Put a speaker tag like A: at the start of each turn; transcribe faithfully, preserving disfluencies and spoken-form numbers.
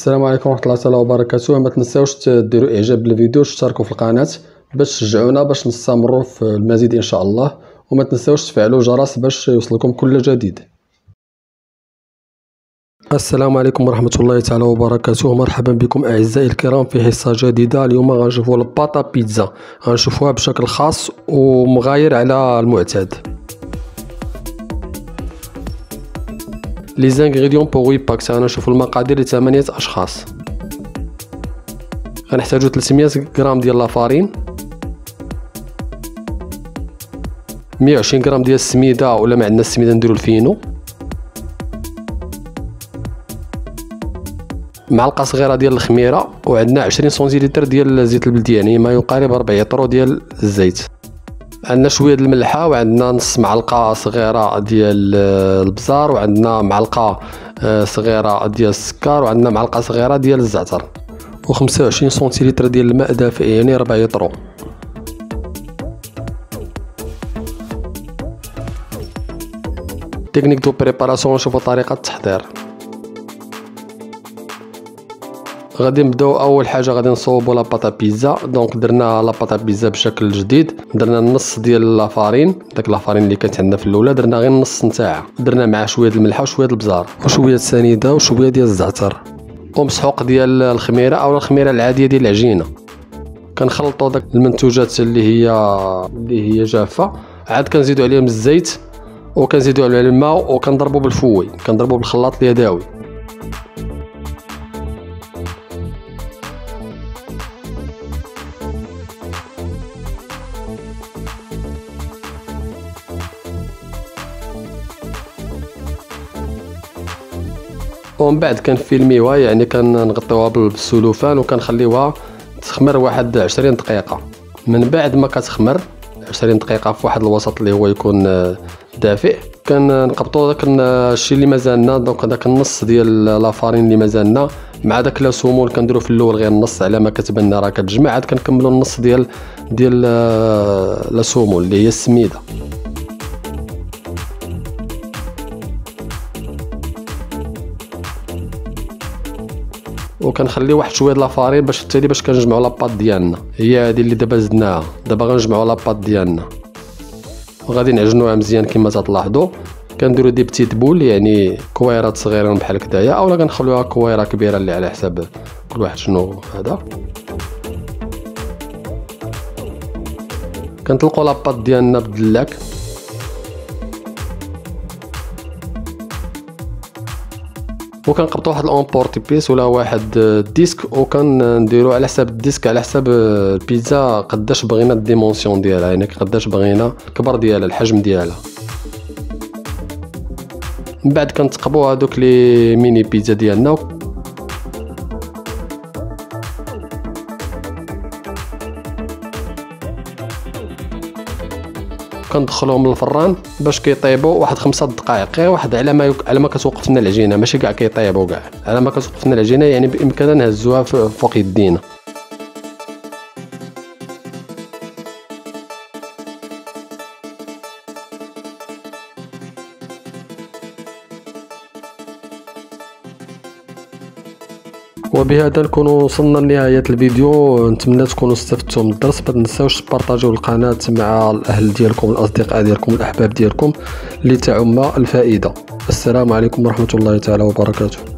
A: السلام عليكم ورحمه الله تعالى وبركاته. ما تنساوش ديروا اعجاب للفيديو وتشتركوا في القناه باش تشجعونا باش نستمروا في المزيد ان شاء الله، وما تنساوش تفعلوا الجرس باش يوصلكم كل جديد. السلام عليكم ورحمه الله تعالى وبركاته. مرحبا بكم اعزائي الكرام في حصه جديده. اليوم غنشوفوا الباطا بيتزا، غنشوفوها بشكل خاص ومغاير على المعتاد. لي زانغريديون بوغ ويت باكس، غنشوفوا المقادير لثمانية اشخاص. غنحتاجو ثلاثمية غرام ديال لافارين، مية وعشرين غرام ديال السميده ولا ما عندنا السميده نديرو الفينو، معلقه صغيره ديال الخميره، وعندنا عشرين سنتيلتر ديال زيت البلدي يعني ما يقارب ربع يطرو ديال الزيت. عندنا شويه د الملحه، وعندنا نص معلقه صغيره ديال البزار، وعندنا معلقه صغيره ديال السكر، وعندنا معلقه صغيره ديال الزعتر، وخمسة وعشرين سنتيلتر ديال الماء دافئ يعني ربع يطرو. تكنيك دو بريباراسيون، نشوفوا طريقه التحضير. غادي نبداو اول حاجه غادي نصوبوا لاباطا بيتزا. دونك درنا لاباطا بيتزا بشكل جديد، درنا النص ديال لافارين، داك لافارين اللي كانت عندنا في الاولى درنا غير النص نتاعها، درنا معاه شويه الملحه وشويه البزار وشويه السنيده وشويه ديال الزعتر ومسحوق ديال الخميره او الخميره العاديه ديال العجينه. كنخلطوا داك المنتوجات اللي هي اللي هي جافه، عاد كنزيدوا عليهم الزيت وكنزيدوا عليه الماء وكنضربوا بالفوي، كنضربوا بالخلاط اليدوي. ومن بعد كنفيلميوها، يعني كنغطيوها بالسلوفان وكنخليوها تخمر واحد عشرين دقيقه. من بعد ما كتخمر عشرين دقيقه في واحد الوسط اللي هو يكون دافئ، كنقبطوا داك الشيء اللي مازالنا، دونك داك النص ديال لافارين اللي مازالنا مع داك لاسومو اللي كنديرو في الاول غير النص على ما كتبان راه كتجمع، عاد كنكملوا النص ديال ديال لاسومو اللي هي السميده. وكنخلي واحد شويه د لافارين باش التالي باش كنجمعوا لاباط ديالنا، هي هذه اللي دابا زدناها. دابا غنجمعوا لاباط ديالنا وغادي نعجنوها مزيان كما تلاحظوا. كنديروا دي بتيت بول يعني كويرات صغيرين بحال كدايا، اولا كنخليوها كويره كبيره اللي على حساب كل واحد شنو هذا. كنطلقوا لاباط ديالنا بالدلاك وكنقبطوا واحد الامبورتي بيس ولا واحد الديسك، وكنديرو على حساب الديسك على حساب البيتزا قداش بغينا الديمونسيون ديالها، يعني قداش بغينا الكبر ديالها الحجم ديالها. من بعد كنتقبوا هذوك لي ميني بيتزا ديالنا كندخلوهم للفران باش كيطيبوا واحد خمسة دقائق، غير واحد على ما يك... على ما كتوقف لنا العجينه، ماشي كاع كيطيبوا كاع، على ما كتوقف لنا العجينه يعني بامكاننا نهزوها فوق يدينا. وبهذا نكون وصلنا لنهايه الفيديو. نتمنى تكونوا استفدتوا من الدرس. ما تنساوش تبارطاجيو القناه مع الاهل ديالكم الاصدقاء ديالكم الاحباب ديالكم لتعم الفائده. السلام عليكم ورحمه الله تعالى وبركاته.